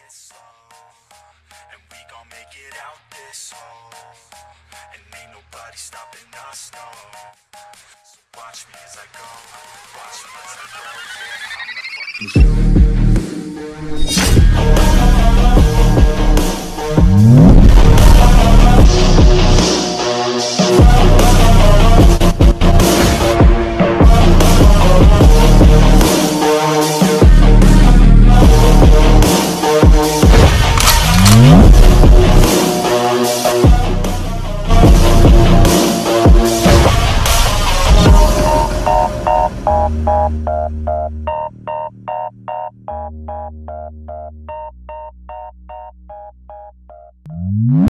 it slow, and we gon' make it out this hole, and ain't nobody stopping us, no. So watch me as I go, watch me as I go, yeah, I'm the fucking show.